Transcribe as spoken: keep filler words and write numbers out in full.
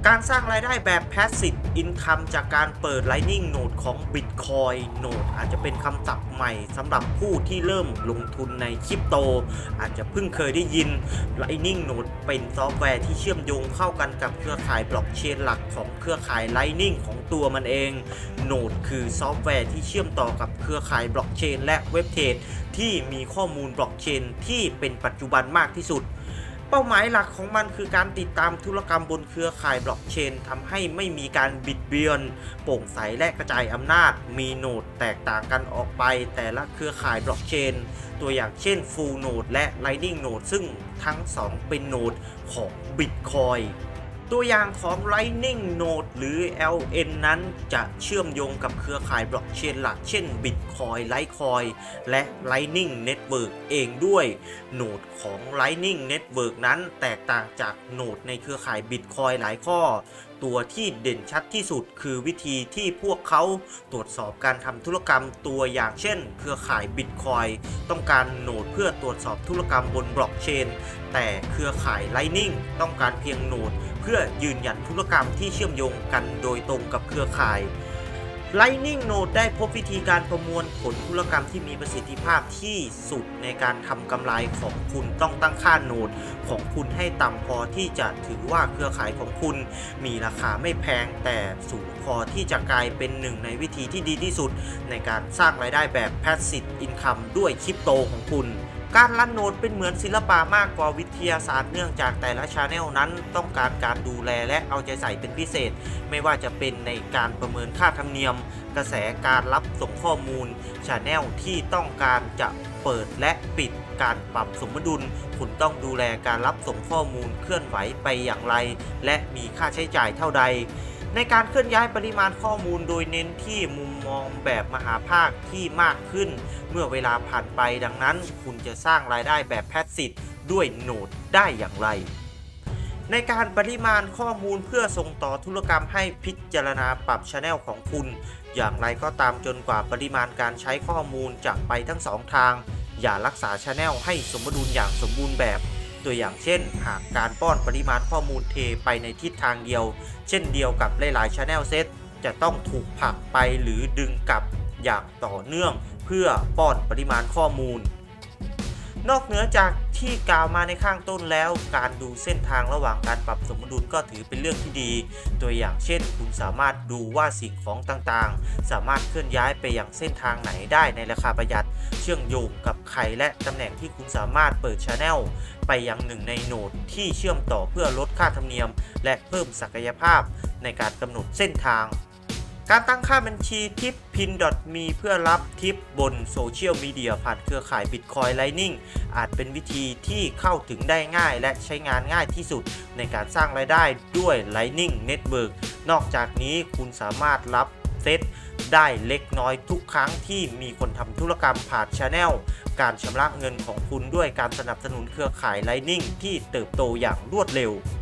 การสร้างรายได้แบบ Passive Income จากการเปิด Lightning Node ของ Bitcoin Node อาจจะเป็นคำศัพท์ใหม่สำหรับผู้ที่เริ่มลงทุนในคริปโตอาจจะเพิ่งเคยได้ยิน Lightning Node เป็นซอฟต์แวร์ที่เชื่อมโยงเข้ากันกับเครือข่ายบล็อกเชนหลักของเครือข่าย Lightning ของตัวมันเอง Node คือซอฟต์แวร์ที่เชื่อมต่อกับเครือข่ายบล็อกเชนและเว็บเทรดที่มีข้อมูลบล็อกเชนที่เป็นปัจจุบันมากที่สุดเป้าหมายหลักของมันคือการติดตามธุรกรรมบนเครือข่ายบล็อกเชนทำให้ไม่มีการบิดเบือนโปร่งใสและกระจายอำนาจมีโนดแตกต่างกันออกไปแต่ละเครือข่ายบล็อกเชนตัวอย่างเช่น Full Node และ Lightning Node ซึ่งทั้งสองเป็นโนดของ Bitcoinตัวอย่างของ Lightning Node หรือ แอล เอ็น นั้นจะเชื่อมโยงกับเครือข่ายบล็อกเชนหลักเช่น Bitcoin Litecoin และ Lightning Network เองด้วยโนดของ Lightning Network นั้นแตกต่างจากโนดในเครือข่าย Bitcoin หลายข้อตัวที่เด่นชัดที่สุดคือวิธีที่พวกเขาตรวจสอบการทำธุรกรรมตัวอย่างเช่นเครือข่าย Bitcoin ต้องการโนดเพื่อตรวจสอบธุรกรรมบนบล็อกเชนแต่เครือข่าย Lightning ต้องการเพียงโนดเพื่อยืนยันธุรกรรมที่เชื่อมโยงกันโดยตรงกับเครือข่าย Lightning Node ได้พบวิธีการประมวลผลธุรกรรมที่มีประสิทธิภาพที่สุดในการทำกำไรของคุณต้องตั้งค่าโนดของคุณให้ต่ำพอที่จะถือว่าเครือข่ายของคุณมีราคาไม่แพงแต่สูงพอที่จะกลายเป็นหนึ่งในวิธีที่ดีที่สุดในการสร้างรายได้แบบ Passive Income ด้วยคริปโตของคุณการรันโนดเป็นเหมือนศิลปะมากกว่าวิทยาศาสตร์เนื่องจากแต่ละชาแนลนั้นต้องการการดูแลและเอาใจใส่เป็นพิเศษไม่ว่าจะเป็นในการประเมินค่าธรรมเนียมกระแสการรับส่งข้อมูลชาแนลที่ต้องการจะเปิดและปิดการปรับสมดุลคุณต้องดูแลการรับส่งข้อมูลเคลื่อนไหวไปอย่างไรและมีค่าใช้จ่ายเท่าใดในการเคลื่อนย้ายปริมาณข้อมูลโดยเน้นที่มุมมองแบบมหาภาคที่มากขึ้นเมื่อเวลาผ่านไปดังนั้นคุณจะสร้างรายได้แบบแพสซีฟด้วยโนดได้อย่างไรในการปริมาณข้อมูลเพื่อส่งต่อธุรกรรมให้พิจารณาปรับช แนล ของคุณอย่างไรก็ตามจนกว่าปริมาณการใช้ข้อมูลจะไปทั้งสองทางอย่ารักษาช แนล ให้สมดุลอย่างสมบูรณ์แบบตัวอย่างเช่นหากการป้อนปริมาณข้อมูลเทไปในทิศทางเดียวเช่นเดียวกับหลายๆ Channel Set จะต้องถูกผลักไปหรือดึงกลับอย่างต่อเนื่องเพื่อป้อนปริมาณข้อมูลนอกเหนือจากที่กล่าวมาในข้างต้นแล้วการดูเส้นทางระหว่างการปรับสมดุลก็ถือเป็นเรื่องที่ดีตัวอย่างเช่นคุณสามารถดูว่าสิ่งของต่างๆสามารถเคลื่อนย้ายไปยังเส้นทางไหนได้ในราคาประหยัดเชื่อมโยงกับใครและตำแหน่งที่คุณสามารถเปิด Channel ไปยังหนึ่งในโนดที่เชื่อมต่อเพื่อลดค่าธรรมเนียมและเพิ่มศักยภาพในการกำหนดเส้นทางการตั้งค่าบัญชีทิป พิน ดอท มี เพื่อรับทิปบนโซเชียลมีเดียผ่านเครือข่าย Bitcoin Lightning อาจเป็นวิธีที่เข้าถึงได้ง่ายและใช้งานง่ายที่สุดในการสร้างรายได้ด้วย Lightning Network นอกจากนี้คุณสามารถรับเซตได้เล็กน้อยทุกครั้งที่มีคนทำธุรกรรมผ่าน Channel การชำระเงินของคุณด้วยการสนับสนุนเครือข่าย Lightning ที่เติบโตอย่างรวดเร็ว